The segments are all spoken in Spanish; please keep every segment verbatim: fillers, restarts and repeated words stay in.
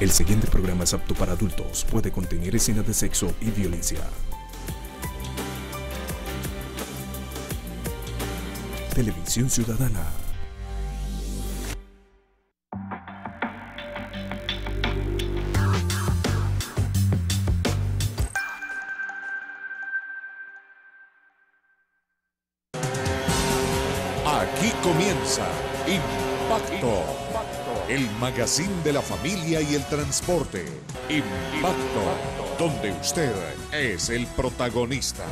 El siguiente programa es apto para adultos. Puede contener escenas de sexo y violencia. Televisión Ciudadana. Aquí comienza Impacto, el magazine de la familia y el transporte. Impacto, donde usted es el protagonista.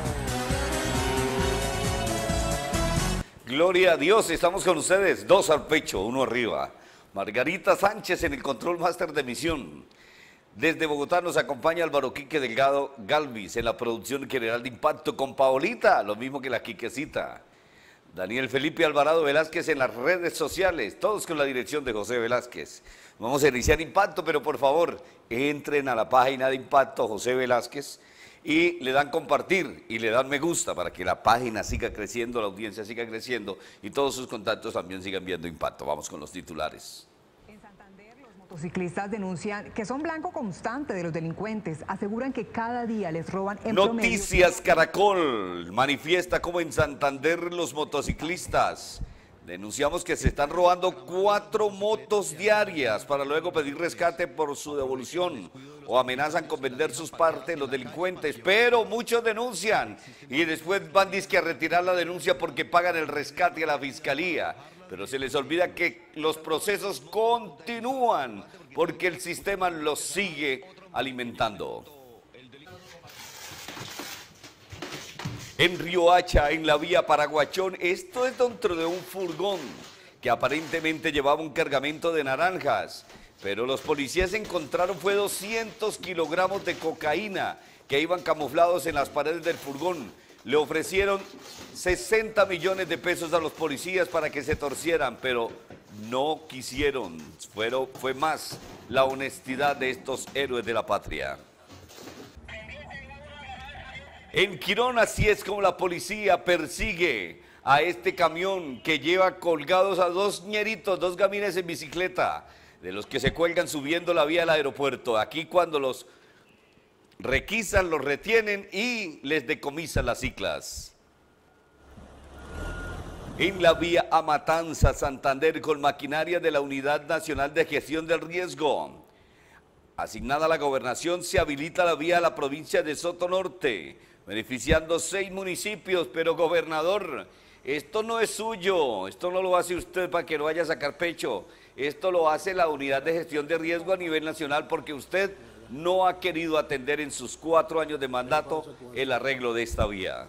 Gloria a Dios, estamos con ustedes, dos al pecho, uno arriba. Margarita Sánchez en el control máster de emisión. Desde Bogotá nos acompaña Álvaro Quique Delgado Galvis en la producción general de Impacto con Paolita, lo mismo que la Quiquecita. Daniel Felipe Alvarado Velázquez en las redes sociales, todos con la dirección de José Velázquez. Vamos a iniciar Impacto, pero por favor, entren a la página de Impacto José Velázquez y le dan compartir y le dan me gusta para que la página siga creciendo, la audiencia siga creciendo y todos sus contactos también sigan viendo Impacto. Vamos con los titulares. Los ciclistas denuncian que son blanco constante de los delincuentes, aseguran que cada día les roban en Noticias promedio. Caracol manifiesta cómo en Santander los motociclistas denunciamos que se están robando cuatro motos diarias para luego pedir rescate por su devolución o amenazan con vender sus partes los delincuentes, pero muchos denuncian y después van dizque a retirar la denuncia porque pagan el rescate a la fiscalía. Pero se les olvida que los procesos continúan porque el sistema los sigue alimentando. En Riohacha, en la vía Paraguachón, esto es dentro de un furgón que aparentemente llevaba un cargamento de naranjas, pero los policías encontraron fue doscientos kilogramos de cocaína que iban camuflados en las paredes del furgón. Le ofrecieron sesenta millones de pesos a los policías para que se torcieran, pero no quisieron. Fueron, fue más la honestidad de estos héroes de la patria. En Quirón, así es como la policía persigue a este camión que lleva colgados a dos ñeritos, dos gamines en bicicleta, de los que se cuelgan subiendo la vía del aeropuerto. Aquí cuando los requisan, los retienen y les decomisan las ciclas. En la vía a Matanza, Santander, con maquinaria de la Unidad Nacional de Gestión del Riesgo. Asignada a la gobernación, se habilita la vía a la provincia de Soto Norte, beneficiando seis municipios, pero gobernador, esto no es suyo, esto no lo hace usted para que no vaya a sacar pecho, esto lo hace la Unidad de Gestión de Riesgo a nivel nacional porque usted no ha querido atender en sus cuatro años de mandato el arreglo de esta vía.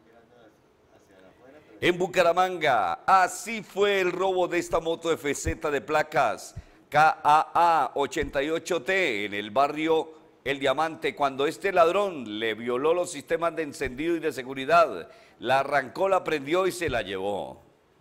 En Bucaramanga, así fue el robo de esta moto F Z de placas K A A ochenta y ocho T en el barrio El Diamante, cuando este ladrón le violó los sistemas de encendido y de seguridad, la arrancó, la prendió y se la llevó.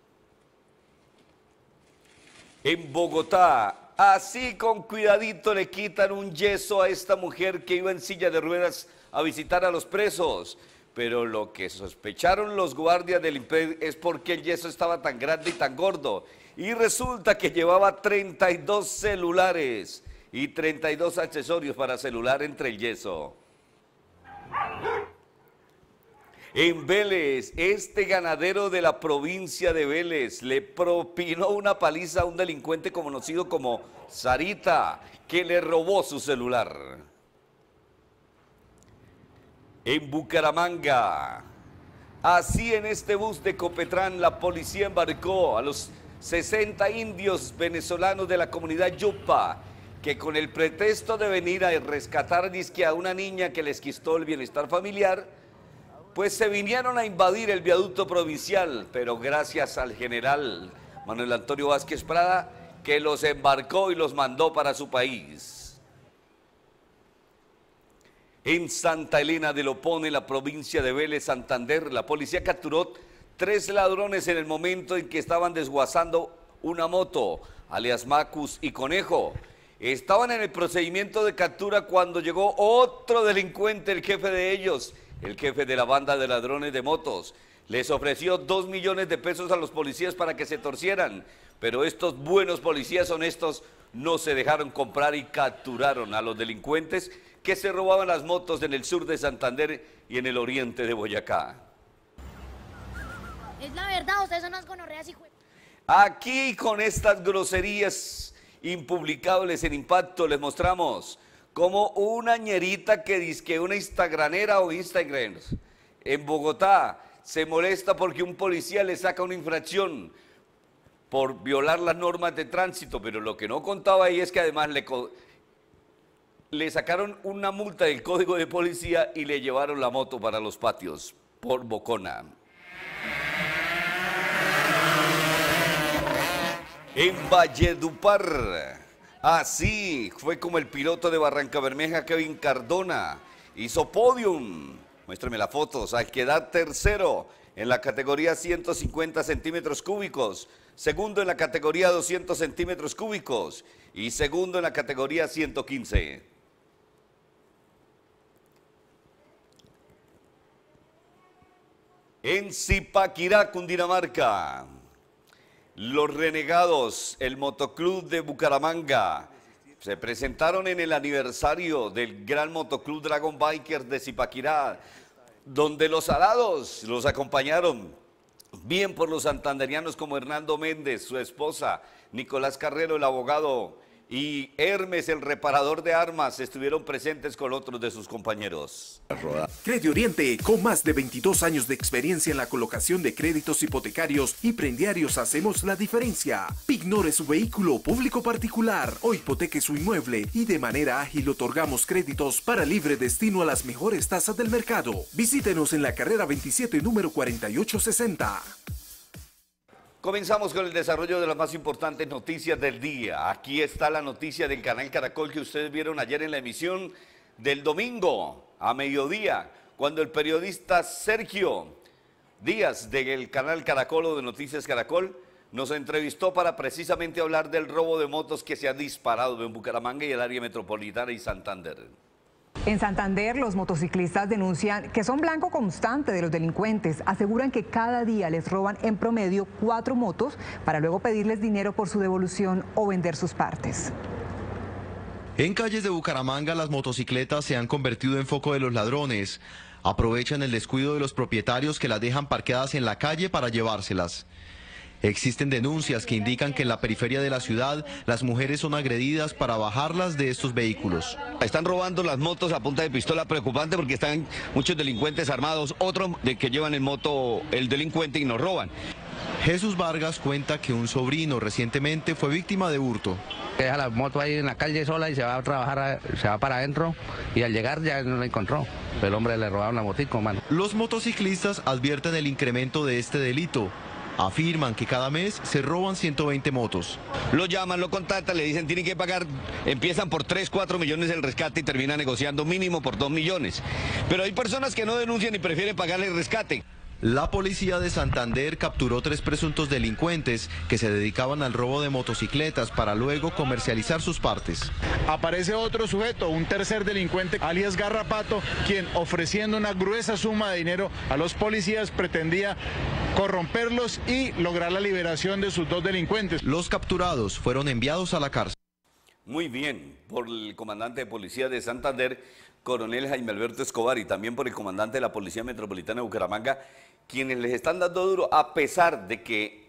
En Bogotá, así con cuidadito le quitan un yeso a esta mujer que iba en silla de ruedas a visitar a los presos. Pero lo que sospecharon los guardias del IMPED es porque el yeso estaba tan grande y tan gordo. Y resulta que llevaba treinta y dos celulares y treinta y dos accesorios para celular entre el yeso. En Vélez, este ganadero de la provincia de Vélez le propinó una paliza a un delincuente conocido como Sarita, que le robó su celular. En Bucaramanga, así en este bus de Copetrán, la policía embarcó a los sesenta indios venezolanos de la comunidad Yupa, que con el pretexto de venir a rescatar disque a una niña que les quitó el bienestar familiar, pues se vinieron a invadir el viaducto provincial, pero gracias al general Manuel Antonio Vázquez Prada, que los embarcó y los mandó para su país. En Santa Elena de Lopón, en la provincia de Vélez, Santander, la policía capturó tres ladrones en el momento en que estaban desguazando una moto, alias Macus y Conejo. Estaban en el procedimiento de captura cuando llegó otro delincuente, el jefe de ellos, el jefe de la banda de ladrones de motos. Les ofreció dos millones de pesos a los policías para que se torcieran, pero estos buenos policías honestos no se dejaron comprar y capturaron a los delincuentes que se robaban las motos en el sur de Santander y en el oriente de Boyacá. Es la verdad, ustedes son unas gonorreas y jue... Aquí con estas groserías impublicables en Impacto les mostramos cómo una ñerita que dice que una instagramera o instagram en Bogotá se molesta porque un policía le saca una infracción por violar las normas de tránsito, pero lo que no contaba ahí es que además le, le sacaron una multa del código de policía y le llevaron la moto para los patios por bocona. En Valledupar, así fue como el piloto de Barranca Bermeja, Kevin Cardona, hizo podium, muéstrame las fotos, al quedar tercero en la categoría ciento cincuenta centímetros cúbicos, segundo en la categoría doscientos centímetros cúbicos y segundo en la categoría ciento quince. En Zipaquirá, Cundinamarca, los Renegados, el motoclub de Bucaramanga, se presentaron en el aniversario del Gran Motoclub Dragon Bikers de Zipaquirá, donde los alados los acompañaron, bien por los santanderianos como Hernando Méndez, su esposa, Nicolás Carrero, el abogado, y Hermes, el reparador de armas, estuvieron presentes con otros de sus compañeros. Credi Oriente, con más de veintidós años de experiencia en la colocación de créditos hipotecarios y prendiarios, hacemos la diferencia. Ignore su vehículo público particular o hipoteque su inmueble y de manera ágil otorgamos créditos para libre destino a las mejores tasas del mercado. Visítenos en la carrera veintisiete, número cuarenta y ocho sesenta. Comenzamos con el desarrollo de las más importantes noticias del día. Aquí está la noticia del canal Caracol que ustedes vieron ayer en la emisión del domingo a mediodía, cuando el periodista Sergio Díaz del canal Caracol o de Noticias Caracol nos entrevistó para precisamente hablar del robo de motos que se ha disparado en Bucaramanga y el área metropolitana y Santander. En Santander, los motociclistas denuncian que son blanco constante de los delincuentes. Aseguran que cada día les roban en promedio cuatro motos para luego pedirles dinero por su devolución o vender sus partes. En calles de Bucaramanga, las motocicletas se han convertido en foco de los ladrones. Aprovechan el descuido de los propietarios que las dejan parqueadas en la calle para llevárselas. Existen denuncias que indican que en la periferia de la ciudad las mujeres son agredidas para bajarlas de estos vehículos. Están robando las motos a punta de pistola, preocupante porque están muchos delincuentes armados, otros de que llevan en moto el delincuente y nos roban. Jesús Vargas cuenta que un sobrino recientemente fue víctima de hurto. Deja la moto ahí en la calle sola y se va a trabajar, se va para adentro y al llegar ya no la encontró. El hombre le robaron la motico, mano. Los motociclistas advierten el incremento de este delito. Afirman que cada mes se roban ciento veinte motos. Lo llaman, lo contactan, le dicen tienen que pagar, empiezan por tres, cuatro millones el rescate y terminan negociando mínimo por dos millones. Pero hay personas que no denuncian y prefieren pagarle el rescate. La policía de Santander capturó tres presuntos delincuentes que se dedicaban al robo de motocicletas para luego comercializar sus partes. Aparece otro sujeto, un tercer delincuente, alias Garrapato, quien ofreciendo una gruesa suma de dinero a los policías pretendía corromperlos y lograr la liberación de sus dos delincuentes. Los capturados fueron enviados a la cárcel. Muy bien, por el comandante de policía de Santander, coronel Jaime Alberto Escobar, y también por el comandante de la Policía Metropolitana de Bucaramanga, quienes les están dando duro a pesar de que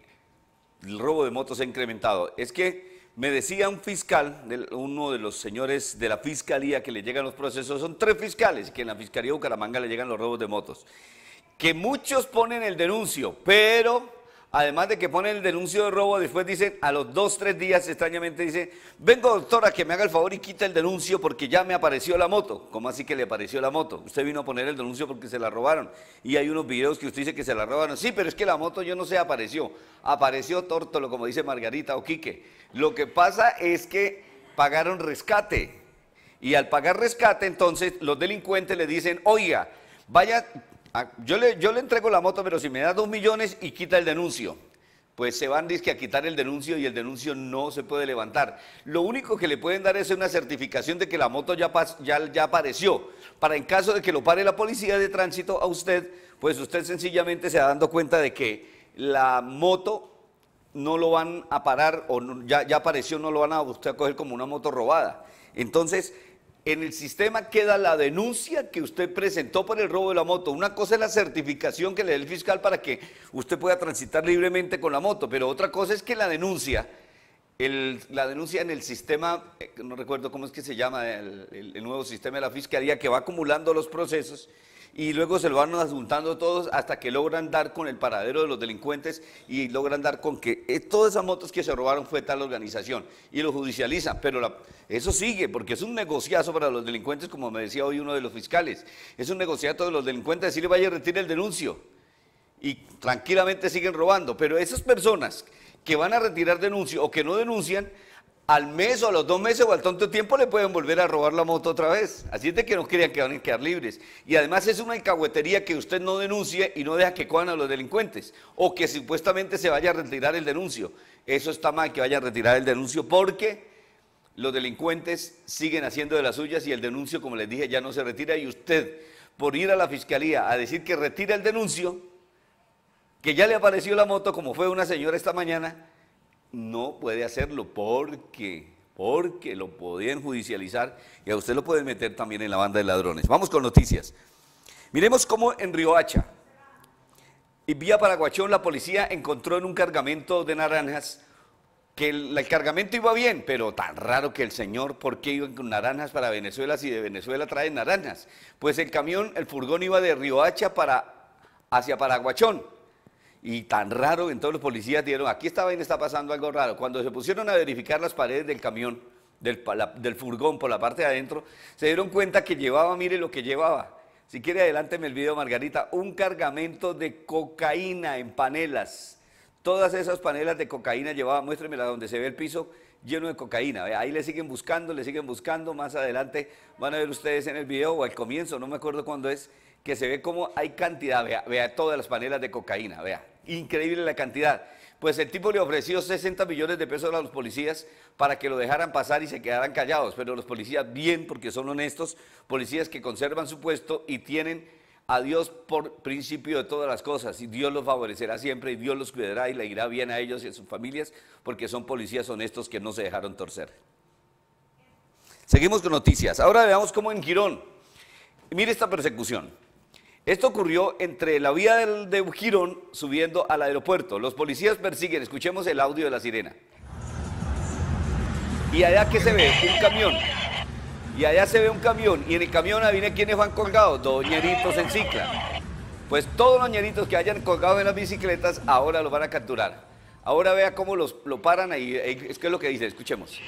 el robo de motos se ha incrementado. Es que me decía un fiscal, uno de los señores de la fiscalía que le llegan los procesos, son tres fiscales, que en la Fiscalía de Bucaramanga le llegan los robos de motos, que muchos ponen el denuncio, pero además de que ponen el denuncio de robo, después dicen, a los dos, tres días, extrañamente dice, vengo doctora, que me haga el favor y quita el denuncio porque ya me apareció la moto. ¿Cómo así que le apareció la moto? Usted vino a poner el denuncio porque se la robaron. Y hay unos videos que usted dice que se la robaron. Sí, pero es que la moto yo no sé, apareció. Apareció tórtolo, como dice Margarita o Quique. Lo que pasa es que pagaron rescate. Y al pagar rescate, entonces, los delincuentes le dicen, oiga, vaya... Yo le, yo le entrego la moto, pero si me da dos millones y quita el denuncio, pues se van dizque a quitar el denuncio y el denuncio no se puede levantar. Lo único que le pueden dar es una certificación de que la moto ya, ya, ya apareció, para en caso de que lo pare la policía de tránsito a usted, pues usted sencillamente se va dando cuenta de que la moto no lo van a parar, o no, ya, ya apareció, no lo van a usted a coger como una moto robada. Entonces, en el sistema queda la denuncia que usted presentó por el robo de la moto. Una cosa es la certificación que le dé el fiscal para que usted pueda transitar libremente con la moto, pero otra cosa es que la denuncia, el, la denuncia en el sistema, no recuerdo cómo es que se llama, el, el, el nuevo sistema de la fiscalía, que va acumulando los procesos y luego se lo van adjuntando todos hasta que logran dar con el paradero de los delincuentes y logran dar con que eh, todas esas motos que se robaron fue tal organización y lo judicializan, pero la, eso sigue porque es un negociazo para los delincuentes, como me decía hoy uno de los fiscales, es un negociazo de los delincuentes, decirle vaya a retirar el denuncio y tranquilamente siguen robando, pero esas personas que van a retirar denuncio o que no denuncian, al mes o a los dos meses o al tanto tiempo le pueden volver a robar la moto otra vez. Así es de que no crean que van a quedar libres. Y además es una alcahuetería que usted no denuncie y no deja que cojan a los delincuentes. O que supuestamente se vaya a retirar el denuncio. Eso está mal, que vayan a retirar el denuncio porque los delincuentes siguen haciendo de las suyas y el denuncio, como les dije, ya no se retira. Y usted, por ir a la fiscalía a decir que retira el denuncio, que ya le apareció la moto, como fue una señora esta mañana, no puede hacerlo porque, porque lo podían judicializar y a usted lo pueden meter también en la banda de ladrones. Vamos con noticias. Miremos cómo en Riohacha y vía Paraguachón la policía encontró en un cargamento de naranjas que el, el cargamento iba bien, pero tan raro que el señor, ¿por qué iban con naranjas para Venezuela si de Venezuela traen naranjas? Pues el camión, el furgón iba de Riohacha para, hacia Paraguachón. Y tan raro, entonces los policías dijeron, aquí esta vaina está pasando algo raro. Cuando se pusieron a verificar las paredes del camión, del, la, del furgón por la parte de adentro, se dieron cuenta que llevaba, mire lo que llevaba. Si quiere adelánteme el video, Margarita, un cargamento de cocaína en panelas. Todas esas panelas de cocaína llevaba, muéstremela donde se ve el piso lleno de cocaína. Ahí le siguen buscando, le siguen buscando, más adelante van a ver ustedes en el video o al comienzo, no me acuerdo cuándo es, que se ve como hay cantidad, vea, vea todas las panelas de cocaína, vea, increíble la cantidad. Pues el tipo le ofreció sesenta millones de pesos a los policías para que lo dejaran pasar y se quedaran callados, pero los policías bien, porque son honestos, policías que conservan su puesto y tienen a Dios por principio de todas las cosas, y Dios los favorecerá siempre y Dios los cuidará y le irá bien a ellos y a sus familias, porque son policías honestos que no se dejaron torcer. Seguimos con noticias. Ahora veamos cómo en Girón, mire esta persecución. Esto ocurrió entre la vía del, de Girón subiendo al aeropuerto. Los policías persiguen, escuchemos el audio de la sirena. Y allá que se ve un camión, y allá se ve un camión, y en el camión adivine quiénes van colgados, dos ñeritos en cicla. Pues todos los ñeritos que hayan colgado en las bicicletas ahora los van a capturar. Ahora vea cómo los, lo paran ahí, es que es lo que dice, escuchemos.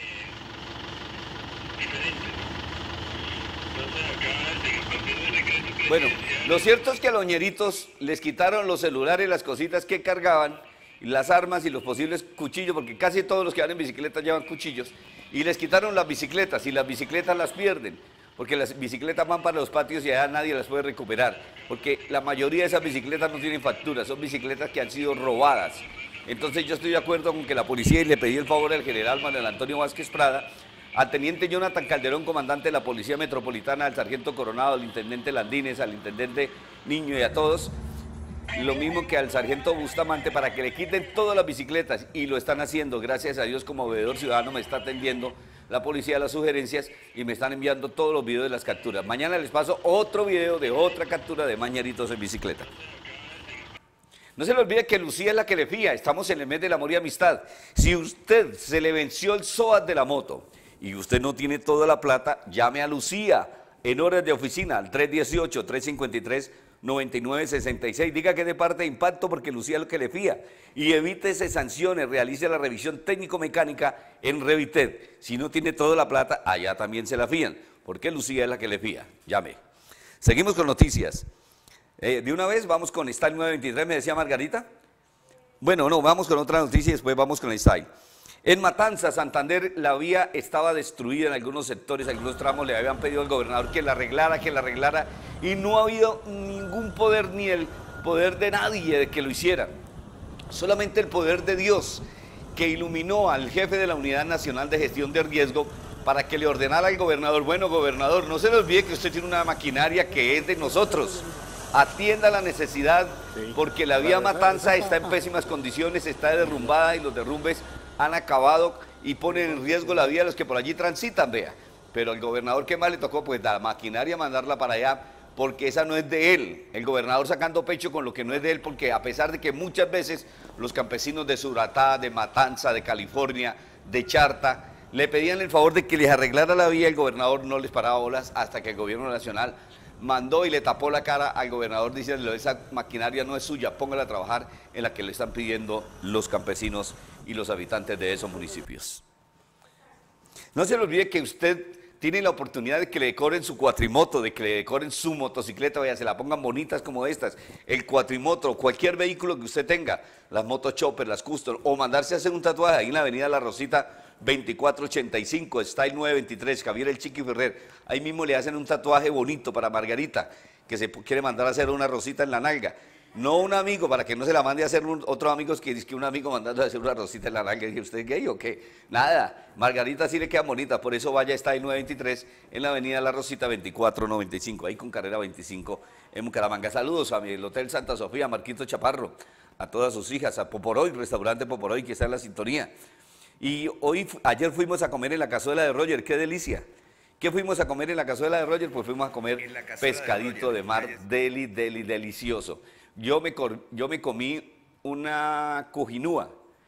Bueno, lo cierto es que a los ñeritos les quitaron los celulares, las cositas que cargaban, las armas y los posibles cuchillos, porque casi todos los que van en bicicleta llevan cuchillos, y les quitaron las bicicletas, y las bicicletas las pierden, porque las bicicletas van para los patios y allá nadie las puede recuperar, porque la mayoría de esas bicicletas no tienen factura, son bicicletas que han sido robadas. Entonces yo estoy de acuerdo con que la policía, y le pedí el favor al general Manuel Antonio Vázquez Prada, al teniente Jonathan Calderón, comandante de la Policía Metropolitana, al sargento Coronado, al intendente Landines, al intendente Niño y a todos, lo mismo que al sargento Bustamante, para que le quiten todas las bicicletas, y lo están haciendo, gracias a Dios, como veedor ciudadano me está atendiendo la policía las sugerencias y me están enviando todos los videos de las capturas. Mañana les paso otro video de otra captura de mañeritos en bicicleta. No se le olvide que Lucía es la que le fía, estamos en el mes del amor y amistad. Si usted se le venció el SOAT de la moto y usted no tiene toda la plata, llame a Lucía en horas de oficina al tres dieciocho, tres cincuenta y tres, noventa y nueve sesenta y seis. Diga que es de parte de Impacto porque Lucía es lo que le fía. Y evítese sanciones, realice la revisión técnico-mecánica en Revited. Si no tiene toda la plata, allá también se la fían, porque Lucía es la que le fía. Llame. Seguimos con noticias. Eh, de una vez vamos con Style nueve veintitrés, me decía Margarita. Bueno, no, vamos con otra noticia y después vamos con el Style. En Matanza, Santander, la vía estaba destruida en algunos sectores, algunos tramos le habían pedido al gobernador que la arreglara, que la arreglara, y no ha habido ningún poder, ni el poder de nadie de que lo hiciera. Solamente el poder de Dios, que iluminó al jefe de la Unidad Nacional de Gestión de Riesgo para que le ordenara al gobernador, bueno, gobernador, no se le olvide que usted tiene una maquinaria que es de nosotros, atienda la necesidad, porque la vía Matanza está en pésimas condiciones, está derrumbada y los derrumbes han acabado y ponen en riesgo la vida de los que por allí transitan, vea. Pero al gobernador, ¿qué más le tocó? Pues la maquinaria mandarla para allá, porque esa no es de él. El gobernador sacando pecho con lo que no es de él, porque a pesar de que muchas veces los campesinos de Suratá, de Matanza, de California, de Charta, le pedían el favor de que les arreglara la vía, el gobernador no les paraba bolas hasta que el gobierno nacional mandó y le tapó la cara al gobernador diciéndole: esa maquinaria no es suya, póngala a trabajar en la que le están pidiendo los campesinos y los habitantes de esos municipios. No se le olvide que usted tiene la oportunidad de que le decoren su cuatrimoto, de que le decoren su motocicleta, vaya, se la pongan bonitas como estas, el cuatrimoto, cualquier vehículo que usted tenga, las motos chopper, las custom, o mandarse a hacer un tatuaje ahí en la avenida La Rosita veinticuatro ochenta y cinco, Style nueve veintitrés, Javier El Chiqui Ferrer. Ahí mismo le hacen un tatuaje bonito para Margarita, que se quiere mandar a hacer una rosita en la nalga. No un amigo, para que no se la mande a hacer un, otro amigo, que dice que un amigo mandando a hacer una rosita en la nalga. ¿Y usted es gay o qué? Nada, Margarita sí le queda bonita, por eso vaya a Style nueve veintitrés en la avenida La Rosita veinticuatro noventa y cinco, ahí con carrera veinticinco en Bucaramanga. Saludos a mi el Hotel Santa Sofía, a Marquito Chaparro, a todas sus hijas, a Poporoy, restaurante Poporoy, que está en la sintonía. Y hoy, ayer fuimos a comer en la cazuela de Roger, qué delicia. ¿Qué fuimos a comer en la cazuela de Roger? Pues fuimos a comer pescadito de, de mar, deli, deli, delicioso. Yo me, yo me comí una cojinúa,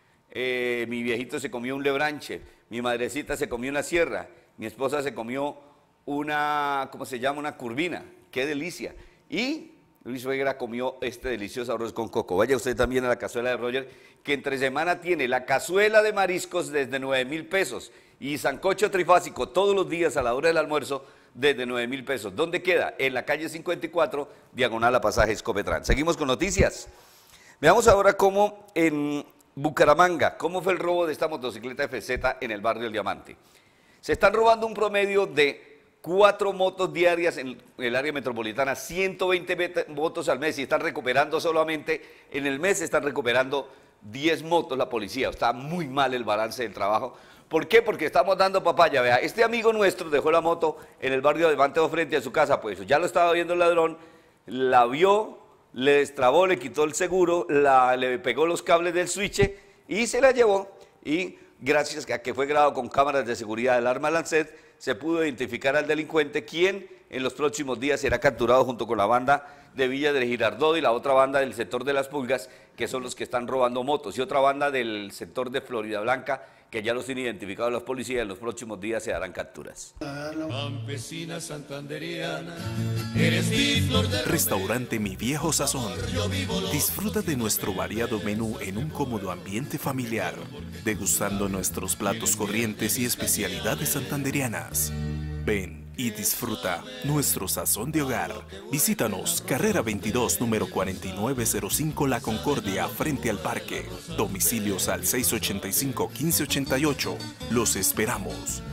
eh, mi viejito se comió un lebranche, mi madrecita se comió una sierra, mi esposa se comió una, ¿cómo se llama? Una curvina, qué delicia. Y mi suegra comió este delicioso arroz con coco. Vaya usted también a la cazuela de Roger, que entre semana tiene la cazuela de mariscos desde nueve mil pesos y sancocho trifásico todos los días a la hora del almuerzo desde nueve mil pesos. ¿Dónde queda? En la calle cincuenta y cuatro, diagonal a Pasajes Copetrán. Seguimos con noticias. Veamos ahora cómo en Bucaramanga, cómo fue el robo de esta motocicleta F Z en el barrio El Diamante. Se están robando un promedio de cuatro motos diarias en el área metropolitana, ciento veinte motos al mes, y están recuperando solamente, en el mes están recuperando diez motos la policía. Está muy mal el balance del trabajo. ¿Por qué? Porque estamos dando papaya. Vea, este amigo nuestro dejó la moto en el barrio de Manteo frente a su casa, pues ya lo estaba viendo el ladrón, la vio, le destrabó, le quitó el seguro, la, le pegó los cables del switch y se la llevó. Y gracias a que fue grabado con cámaras de seguridad del arma Lancet, se pudo identificar al delincuente, quien en los próximos días será capturado junto con la banda de Villa del Girardot y la otra banda del sector de Las Pulgas, que son los que están robando motos, y otra banda del sector de Florida Blanca, que ya los tienen identificados los policías. En los próximos días se darán capturas. Campesina santanderiana, eres mi flor de Restaurante Mi Viejo Sazón. Disfruta de nuestro variado menú en un cómodo ambiente familiar, degustando nuestros platos corrientes y especialidades santanderianas. Ven y disfruta nuestro sazón de hogar. Visítanos, carrera veintidós, número cuarenta y nueve cero cinco, La Concordia, frente al parque. Domicilios al seis ochenta y cinco, quince ochenta y ocho. Los esperamos.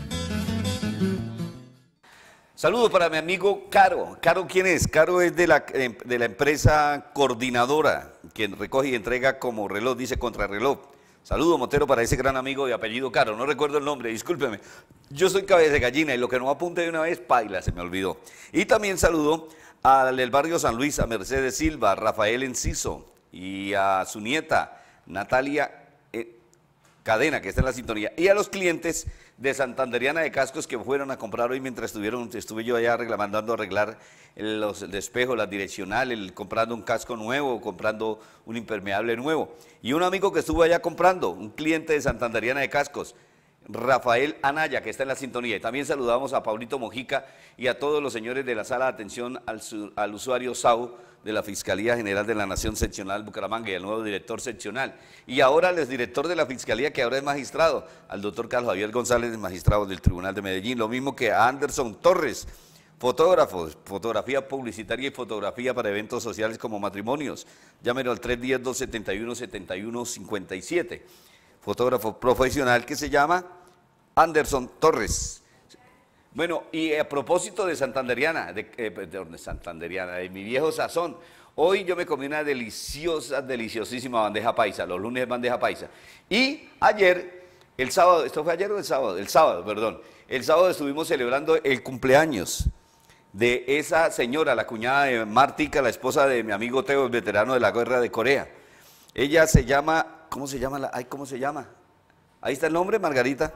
Saludos para mi amigo Caro. Caro, ¿quién es? Caro es de la, de la empresa Coordinadora, quien recoge y entrega como reloj, dice Contrarreloj. Saludo, Motero, para ese gran amigo de apellido Caro. No recuerdo el nombre, discúlpeme. Yo soy cabeza de gallina y lo que no apunte de una vez, paila, se me olvidó. Y también saludo al del barrio San Luis, a Mercedes Silva, a Rafael Enciso y a su nieta Natalia eh, Cadena, que está en la sintonía. Y a los clientes de Santanderiana de Cascos que fueron a comprar hoy mientras estuvieron, estuve yo allá mandando a arreglar los el espejo, la direccional, el, comprando un casco nuevo, comprando un impermeable nuevo. Y un amigo que estuvo allá comprando, un cliente de Santanderiana de Cascos, Rafael Anaya, que está en la sintonía. Y también saludamos a Paulito Mojica y a todos los señores de la sala de atención al, al usuario S A U de la Fiscalía General de la Nación Seccional Bucaramanga y al nuevo director seccional. Y ahora el director de la Fiscalía, que ahora es magistrado, al doctor Carlos Javier González, magistrado del Tribunal de Medellín. Lo mismo que a Anderson Torres, fotógrafos, fotografía publicitaria y fotografía para eventos sociales como matrimonios. Llámenlo al tres uno cero, dos siete uno, siete uno cinco siete. Fotógrafo profesional que se llama Anderson Torres. Bueno, y a propósito de Santanderiana, de, eh, de Santanderiana, de Mi Viejo Sazón, hoy yo me comí una deliciosa, deliciosísima bandeja paisa, los lunes bandeja paisa. Y ayer, el sábado, ¿esto fue ayer o el sábado? El sábado, perdón. El sábado estuvimos celebrando el cumpleaños de esa señora, la cuñada de Martica, la esposa de mi amigo Teo, el veterano de la guerra de Corea. Ella se llama, ¿cómo se llama? La, ay, ¿cómo se llama? Ahí está el nombre, Margarita.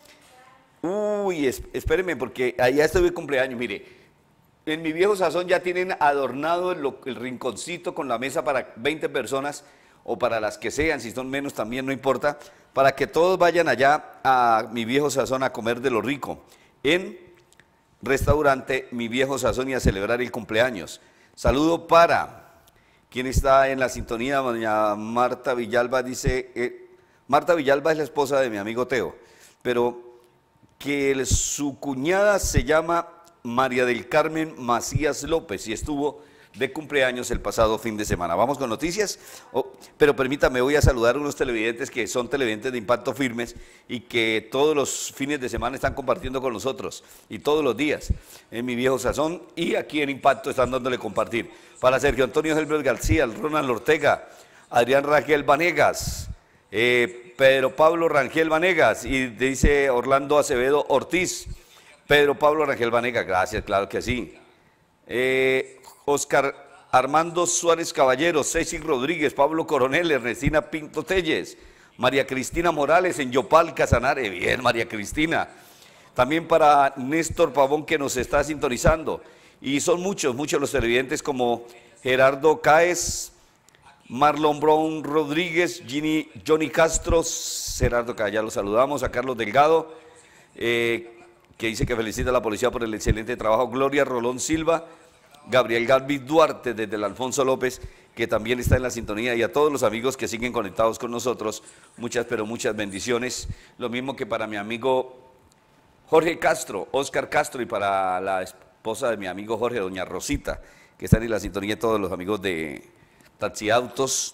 Uy, es, espérenme, porque allá estoy de cumpleaños, mire. En mi viejo sazón ya tienen adornado el, el rinconcito con la mesa para veinte personas, o para las que sean, si son menos también no importa, para que todos vayan allá a mi viejo sazón a comer de lo rico. En restaurante Mi Viejo Sazón y a celebrar el cumpleaños. Saludo para quien está en la sintonía, doña Marta Villalba, dice, eh, Marta Villalba es la esposa de mi amigo Teo, pero que el, su cuñada se llama María del Carmen Macías López y estuvo de cumpleaños el pasado fin de semana. Vamos con noticias, oh, pero permítame, voy a saludar a unos televidentes que son televidentes de Impacto Firmes y que todos los fines de semana están compartiendo con nosotros y todos los días en Mi Viejo Sazón y aquí en Impacto están dándole compartir. Para Sergio Antonio Helbert García, Ronald Ortega, Adrián Rangel Vanegas, eh, Pedro Pablo Rangel Vanegas y dice Orlando Acevedo Ortiz, Pedro Pablo Rangel Vanegas, gracias, claro que sí. Eh, Oscar Armando Suárez Caballero, Ceci Rodríguez, Pablo Coronel, Ernestina Pinto Telles, María Cristina Morales en Yopal, Casanare, bien María Cristina. También para Néstor Pavón que nos está sintonizando. Y son muchos, muchos los televidentes como Gerardo Cáez, Marlon Brown Rodríguez, Ginny, Johnny Castro, Gerardo Cáez, ya lo saludamos, a Carlos Delgado, eh, que dice que felicita a la policía por el excelente trabajo, Gloria Rolón Silva, Gabriel Galvis Duarte desde el Alfonso López, que también está en la sintonía, y a todos los amigos que siguen conectados con nosotros, muchas pero muchas bendiciones. Lo mismo que para mi amigo Jorge Castro, Oscar Castro, y para la esposa de mi amigo Jorge, doña Rosita, que están en la sintonía, todos los amigos de Taxi Autos,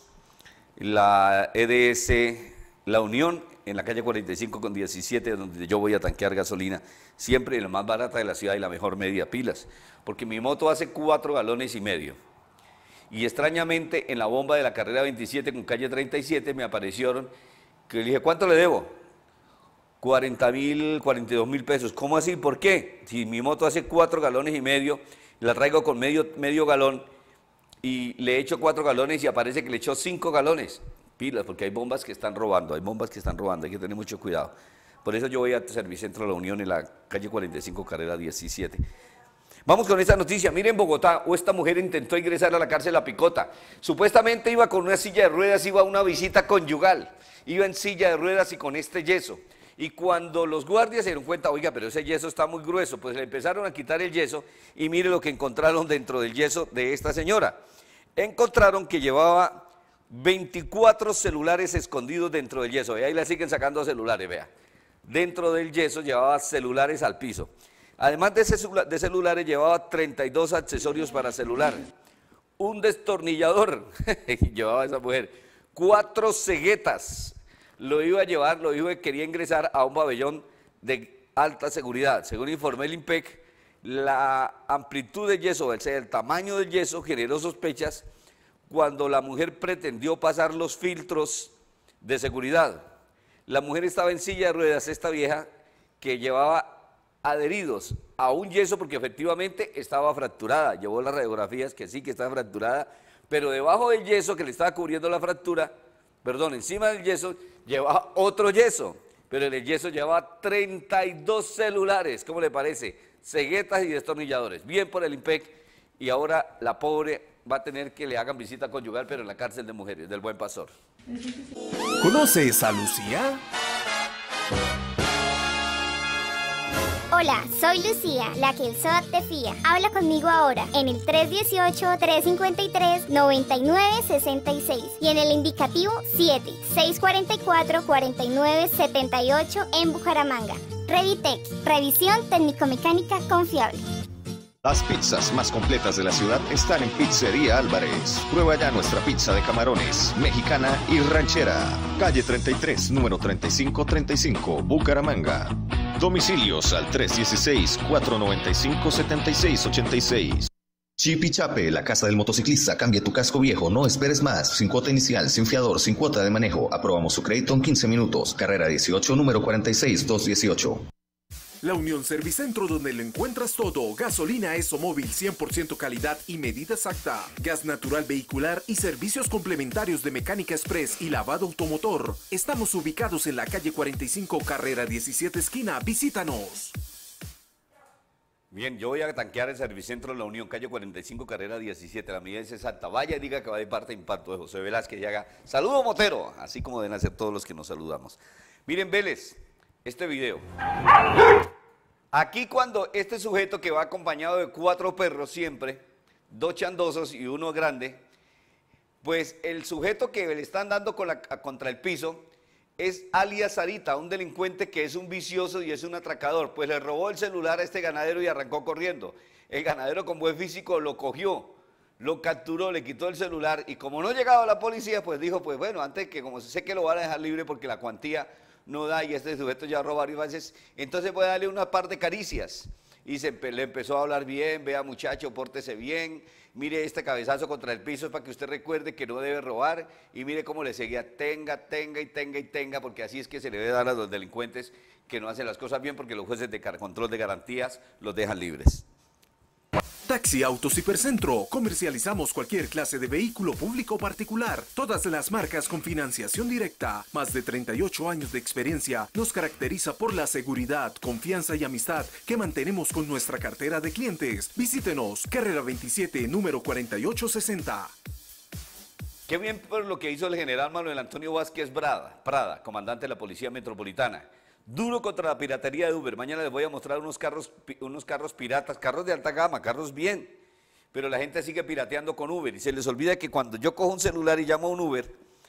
la E D S La Unión, en la calle cuarenta y cinco con diecisiete, donde yo voy a tanquear gasolina, siempre la más barata de la ciudad y la mejor media pilas, porque mi moto hace cuatro galones y medio. Y extrañamente en la bomba de la carrera veintisiete con calle treinta y siete me aparecieron, que le dije, ¿cuánto le debo? cuarenta mil, cuarenta y dos mil pesos. ¿Cómo así? ¿Por qué? Si mi moto hace cuatro galones y medio, la traigo con medio, medio galón y le echo cuatro galones y aparece que le echó cinco galones. Pilas, porque hay bombas que están robando, hay bombas que están robando, hay que tener mucho cuidado. Por eso yo voy a Servicentro La Unión en la calle cuarenta y cinco, carrera diecisiete. Vamos con esta noticia. Miren, en Bogotá, esta mujer intentó ingresar a la cárcel a Picota. Supuestamente iba con una silla de ruedas, iba a una visita conyugal. Iba en silla de ruedas y con este yeso. Y cuando los guardias se dieron cuenta, oiga, pero ese yeso está muy grueso, pues le empezaron a quitar el yeso y mire lo que encontraron dentro del yeso de esta señora. Encontraron que llevaba veinticuatro celulares escondidos dentro del yeso. Y ahí le siguen sacando celulares, vea. Dentro del yeso llevaba celulares al piso. Además de, ese, de celulares llevaba treinta y dos accesorios para celular. Un destornillador, llevaba esa mujer. Cuatro ceguetas. Lo iba a llevar, lo iba, quería ingresar a un pabellón de alta seguridad. Según informé el IMPEC, la amplitud del yeso, o sea, el tamaño del yeso generó sospechas cuando la mujer pretendió pasar los filtros de seguridad. La mujer estaba en silla de ruedas, esta vieja, que llevaba adheridos a un yeso porque efectivamente estaba fracturada. Llevó las radiografías que sí que estaba fracturada, pero debajo del yeso que le estaba cubriendo la fractura, perdón, encima del yeso, llevaba otro yeso, pero en el yeso llevaba treinta y dos celulares, ¿cómo le parece? Ceguetas y destornilladores. Bien por el IMPEC, y ahora la pobre va a tener que le hagan visita conyugal, pero en la cárcel de mujeres, del Buen Pastor. ¿Conoces a Lucía? Hola, soy Lucía, la que el S O A T te fía. Habla conmigo ahora en el tres dieciocho, tres cincuenta y tres, noventa y nueve sesenta y seis y en el indicativo siete, seis cuarenta y cuatro, cuarenta y nueve setenta y ocho en Bucaramanga. Revitec, revisión técnico-mecánica confiable. Las pizzas más completas de la ciudad están en Pizzería Álvarez. Prueba ya nuestra pizza de camarones, mexicana y ranchera. Calle treinta y tres, número treinta y cinco treinta y cinco, Bucaramanga. Domicilios al tres dieciséis, cuatro noventa y cinco, setenta y seis ochenta y seis. Chip y Chape, la casa del motociclista. Cambia tu casco viejo, no esperes más. Sin cuota inicial, sin fiador, sin cuota de manejo. Aprobamos su crédito en quince minutos. Carrera dieciocho, número cuarenta y seis, doscientos dieciocho. La Unión Servicentro, donde lo encuentras todo. Gasolina ESOMóvil cien por ciento calidad y medida exacta. Gas natural vehicular y servicios complementarios de mecánica express y lavado automotor. Estamos ubicados en la calle cuarenta y cinco, carrera diecisiete esquina. Visítanos. Bien, yo voy a tanquear el Servicentro de la Unión, calle cuarenta y cinco, carrera diecisiete, la medida es exacta. Vaya y diga que va de parte de impacto de José Velázquez y haga saludo Motero, así como deben hacer todos los que nos saludamos. Miren, Vélez, este video. Aquí cuando este sujeto que va acompañado de cuatro perros siempre, dos chandosos y uno grande, pues el sujeto que le están dando con la, contra el piso es alias Sarita, un delincuente que es un vicioso y es un atracador, pues le robó el celular a este ganadero y arrancó corriendo. El ganadero con buen físico lo cogió, lo capturó, le quitó el celular y como no llegaba la policía, pues dijo, pues bueno, antes que como sé que lo van a dejar libre porque la cuantía no da y este sujeto ya robó varias veces, entonces voy a darle una par de caricias. Y se le empezó a hablar bien, vea muchacho, pórtese bien, mire este cabezazo contra el piso es para que usted recuerde que no debe robar y mire cómo le seguía, tenga, tenga y tenga y tenga, porque así es que se le debe dar a los delincuentes que no hacen las cosas bien porque los jueces de control de garantías los dejan libres. Taxi Autos Hipercentro. Comercializamos cualquier clase de vehículo público o particular. Todas las marcas con financiación directa. Más de treinta y ocho años de experiencia nos caracteriza por la seguridad, confianza y amistad que mantenemos con nuestra cartera de clientes. Visítenos, carrera veintisiete, número cuarenta y ocho sesenta. Qué bien por lo que hizo el general Manuel Antonio Vázquez Prada, Prada, comandante de la Policía Metropolitana. Duro contra la piratería de Uber. Mañana les voy a mostrar unos carros, unos carros piratas, carros de alta gama, carros bien. Pero la gente sigue pirateando con Uber y se les olvida que cuando yo cojo un celular y llamo a un Uber,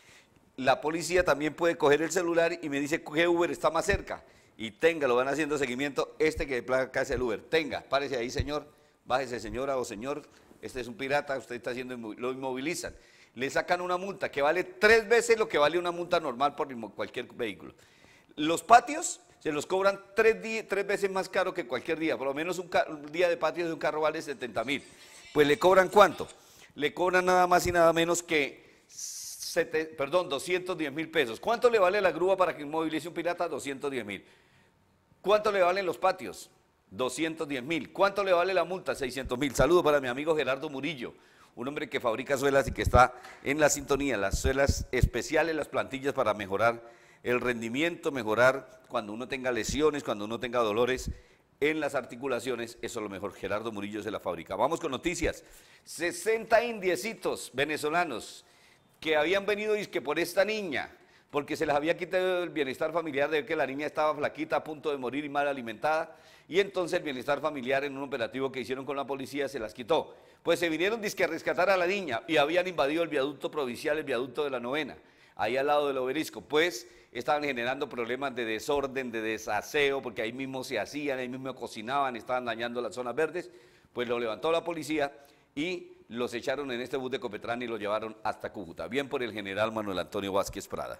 la policía también puede coger el celular y me dice que Uber está más cerca. Y tenga, lo van haciendo seguimiento, este que de placa es el Uber. Tenga, párese ahí señor, bájese señora o señor, este es un pirata, usted está haciendo, lo inmovilizan. Le sacan una multa que vale tres veces lo que vale una multa normal por cualquier vehículo. Los patios se los cobran tres, tres veces más caro que cualquier día, por lo menos un, un día de patio de un carro vale setenta mil. Pues le cobran ¿cuánto? Le cobran nada más y nada menos que, sete, perdón, doscientos diez mil pesos. ¿Cuánto le vale la grúa para que inmovilice un pirata? doscientos diez mil. ¿Cuánto le valen los patios? doscientos diez mil. ¿Cuánto le vale la multa? seiscientos mil. Saludo para mi amigo Gerardo Murillo, un hombre que fabrica suelas y que está en la sintonía, las suelas especiales, las plantillas para mejorar el rendimiento, mejorar cuando uno tenga lesiones, cuando uno tenga dolores en las articulaciones, eso es lo mejor. Gerardo Murillo se la fabrica. Vamos con noticias. sesenta indiecitos venezolanos que habían venido y que por esta niña, porque se les había quitado el bienestar familiar de ver que la niña estaba flaquita, a punto de morir y mal alimentada, y entonces el bienestar familiar en un operativo que hicieron con la policía se las quitó. Pues se vinieron dizque a rescatar a la niña y habían invadido el viaducto provincial, el viaducto de la Novena, ahí al lado del obelisco, pues estaban generando problemas de desorden, de desaseo, porque ahí mismo se hacían, ahí mismo cocinaban, estaban dañando las zonas verdes, pues lo levantó la policía y los echaron en este bus de Copetrán y lo llevaron hasta Cúcuta. Bien por el general Manuel Antonio Vázquez Prada.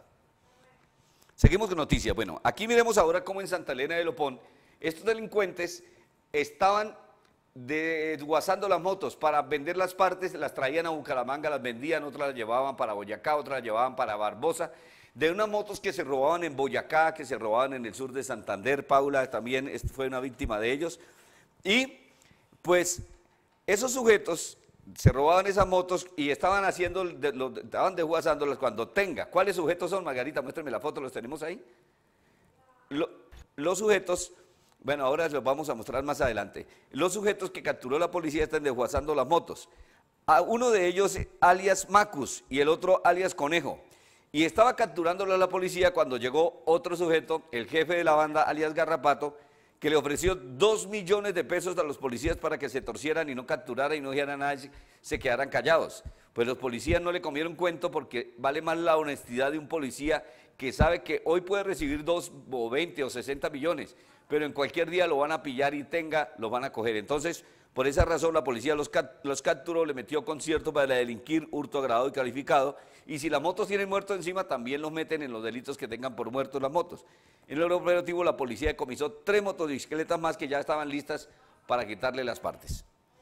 Seguimos con noticias. Bueno, aquí miremos ahora cómo en Santa Elena de Lopón estos delincuentes estaban desguazando las motos para vender las partes, las traían a Bucaramanga, las vendían, otras las llevaban para Boyacá, otras las llevaban para Barbosa, de unas motos que se robaban en Boyacá, que se robaban en el sur de Santander. Paula también fue una víctima de ellos, y pues esos sujetos se robaban esas motos y estaban haciendo, lo, estaban desguazándolas cuando tenga. ¿Cuáles sujetos son, Margarita? Muéstrame la foto, ¿los tenemos ahí? Lo, los sujetos... Bueno, ahora los vamos a mostrar más adelante. Los sujetos que capturó la policía están desguazando las motos. A uno de ellos, alias Macus, y el otro, alias Conejo. Y estaba capturándolo a la policía cuando llegó otro sujeto, el jefe de la banda, alias Garrapato, que le ofreció dos millones de pesos a los policías para que se torcieran y no capturaran y no dijeran nada, se quedaran callados. Pues los policías no le comieron cuento porque vale más la honestidad de un policía que sabe que hoy puede recibir dos o veinte o sesenta millones, pero en cualquier día lo van a pillar y tenga, lo van a coger. Entonces, por esa razón la policía los, los capturó, le metió concierto para delinquir, hurto agravado y calificado, y si las motos tienen muerto encima, también los meten en los delitos que tengan por muertos las motos. En el operativo la policía decomisó tres motocicletas más que ya estaban listas para quitarle las partes.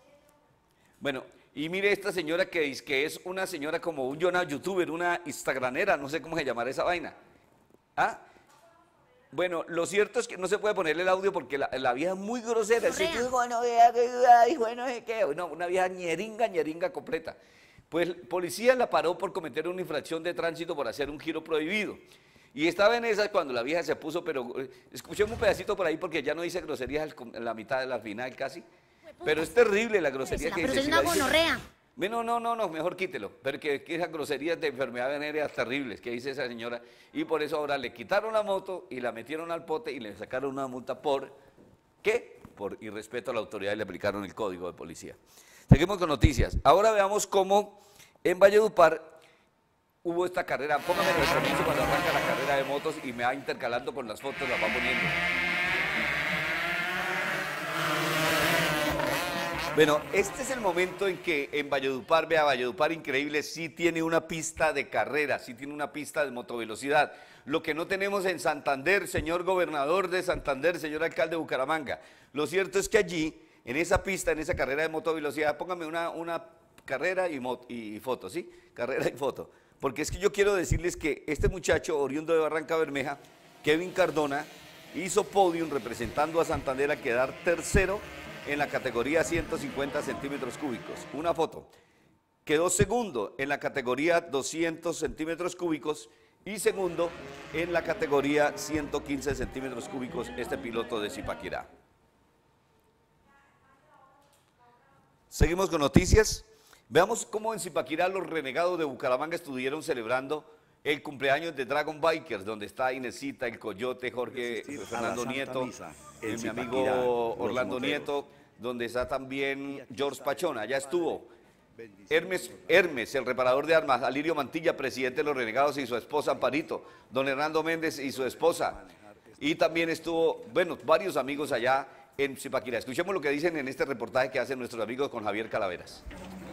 Bueno, y mire esta señora que dice que es una señora como un youtuber, una instagramera, no sé cómo se llamará esa vaina. ¿Ah? Bueno, lo cierto es que no se puede ponerle el audio porque la, la vieja es muy grosera. Correa. Sí, bueno, vea que ay, bueno, sé qué. No, una vieja ñeringa, ñeringa completa. Pues el policía la paró por cometer una infracción de tránsito por hacer un giro prohibido. Y estaba en esa cuando la vieja se puso, pero eh, escuchemos un pedacito por ahí porque ya no dice groserías en la mitad de la final casi. Pero es terrible la grosería que Pero dice. es una gonorrea. No, no, no, no, mejor quítelo, porque que esas groserías de enfermedad venérea terribles que dice esa señora, y por eso ahora le quitaron la moto y la metieron al pote y le sacaron una multa por, ¿qué? Por irrespeto a la autoridad y le aplicaron el código de policía. Seguimos con noticias. Ahora veamos cómo en Valledupar hubo esta carrera. Póngame el permiso cuando arranca la carrera de motos y me va intercalando con las fotos, las va poniendo. Bueno, este es el momento en que en Valledupar, vea, Valledupar increíble, sí tiene una pista de carrera, sí tiene una pista de motovelocidad. Lo que no tenemos en Santander, señor gobernador de Santander, señor alcalde de Bucaramanga. Lo cierto es que allí, en esa pista, en esa carrera de motovelocidad, póngame una, una carrera y, mot y foto, ¿sí? Carrera y foto. Porque es que yo quiero decirles que este muchacho, oriundo de Barranca Bermeja, Kevin Cardona, hizo podium representando a Santander a quedar tercero en la categoría ciento cincuenta centímetros cúbicos. Una foto. Quedó segundo en la categoría doscientos centímetros cúbicos y segundo en la categoría ciento quince centímetros cúbicos este piloto de Zipaquirá. Seguimos con noticias. Veamos cómo en Zipaquirá los renegados de Bucaramanga estuvieron celebrando el cumpleaños de Dragon Bikers, donde está Inesita, el Coyote, Jorge, Fernando Nieto, el, mi amigo Orlando Nieto, donde está también George Pachón, allá estuvo Hermes, Hermes, el reparador de armas, Alirio Mantilla, presidente de los renegados y su esposa Amparito, don Hernando Méndez y su esposa, y también estuvo, bueno, varios amigos allá en Zipaquirá. Escuchemos lo que dicen en este reportaje que hacen nuestros amigos con Javier Calaveras.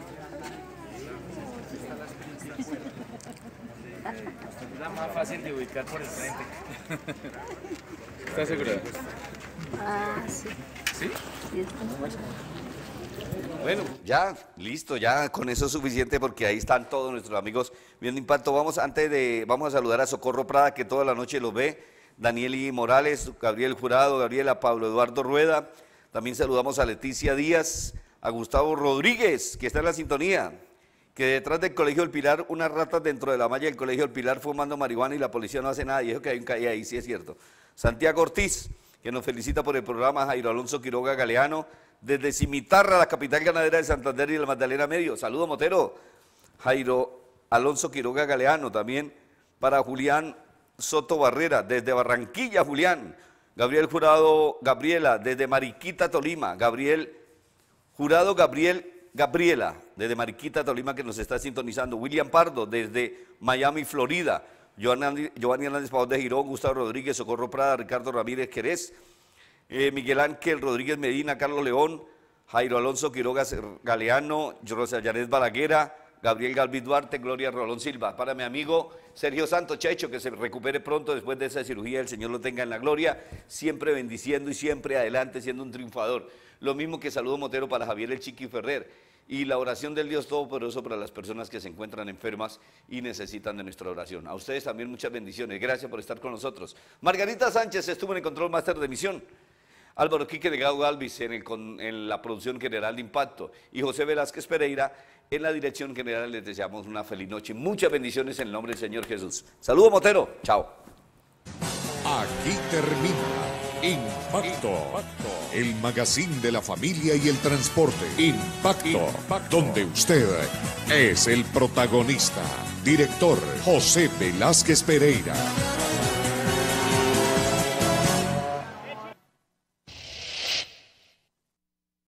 Es la más fácil de ubicar por el frente. ¿Estás segura? Ah, sí. ¿Sí? Sí, está. Bueno, ya, listo, ya con eso es suficiente porque ahí están todos nuestros amigos viendo Impacto. Vamos antes de, vamos a saludar a Socorro Prada que toda la noche los ve, Danieli Morales, Gabriel Jurado, Gabriela, Pablo Eduardo Rueda, también saludamos a Leticia Díaz, a Gustavo Rodríguez que está en la sintonía, que detrás del Colegio del Pilar, unas ratas dentro de la malla del Colegio del Pilar fumando marihuana y la policía no hace nada, y eso que hay un caí ahí, sí es cierto. Santiago Ortiz, que nos felicita por el programa, Jairo Alonso Quiroga Galeano, desde Cimitarra, la capital ganadera de Santander y de la Magdalena Medio. Saludo, Motero. Jairo Alonso Quiroga Galeano, también para Julián Soto Barrera, desde Barranquilla, Julián. Gabriel Jurado Gabriela, desde Mariquita, Tolima. Gabriel Jurado Gabriel Gabriela, desde Mariquita, Tolima, que nos está sintonizando. William Pardo, desde Miami, Florida. Giovanni Hernández Pavón de Girón, Gustavo Rodríguez, Socorro Prada, Ricardo Ramírez Querés, eh, Miguel Ángel Rodríguez Medina, Carlos León, Jairo Alonso Quiroga Galeano, Rosa Yanet Balaguera, Gabriel Galvis Duarte, Gloria Rolón Silva. Para mi amigo Sergio Santos Checho, que se recupere pronto después de esa cirugía, el Señor lo tenga en la gloria, siempre bendiciendo y siempre adelante, siendo un triunfador. Lo mismo que saludo Motero para Javier el Chiqui Ferrer. Y la oración del Dios Todopoderoso para las personas que se encuentran enfermas y necesitan de nuestra oración. A ustedes también muchas bendiciones. Gracias por estar con nosotros. Margarita Sánchez estuvo en el Control Máster de Emisión. Álvaro Quique Delgado Galvis en, el, con, en la producción general de Impacto. Y José Velázquez Pereira en la dirección general. Les deseamos una feliz noche. Muchas bendiciones en el nombre del Señor Jesús. Saludos, Motero. Chao. Aquí termina Impacto, el magazine de la familia y el transporte. Impacto, Impacto, donde usted es el protagonista. Director José Velázquez Pereira.